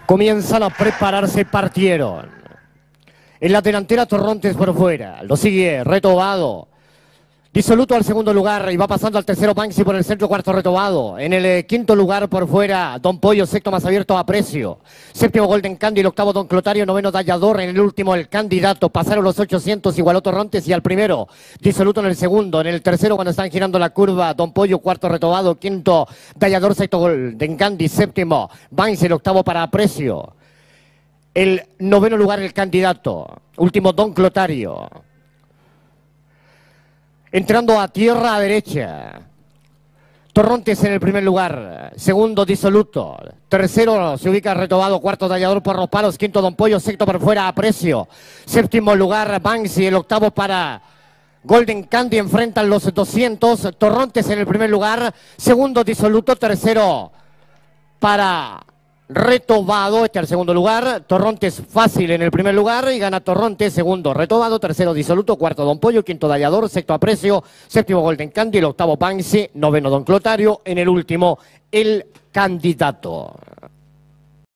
Comienzan a prepararse, partieron. En la delantera Torrontes por fuera. Lo sigue Retobado. Disoluto al segundo lugar y va pasando al tercero Banksy por el centro, cuarto Retobado. En el quinto lugar por fuera Don Pollo, sexto más abierto Aprecio. Séptimo Golden Candy, el octavo Don Clotario, noveno Dallador, en el último el candidato. Pasaron los 800, igualó Torrontes y al primero Disoluto en el segundo. En el tercero cuando están girando la curva Don Pollo, cuarto Retobado, quinto Dallador, sexto Golden Candy, séptimo Banksy, el octavo para Aprecio. El noveno lugar el candidato, último Don Clotario. Entrando a tierra a derecha. Torrontes en el primer lugar. Segundo Disoluto. Tercero se ubica Retobado. Cuarto Dallador por los palos. Quinto Don Pollo. Sexto por fuera Aprecio. Séptimo lugar Banksy. El octavo para Golden Candy. Enfrentan los 200. Torrontes en el primer lugar. Segundo Disoluto. Tercero para Retobado, este al segundo lugar. Torrontes fácil en el primer lugar y gana Torrontes. Segundo Retobado, tercero Disoluto, cuarto Don Pollo, quinto Dallador, sexto Aprecio, séptimo Golden Candy, el octavo Banksy, noveno Don Clotario, en el último el candidato.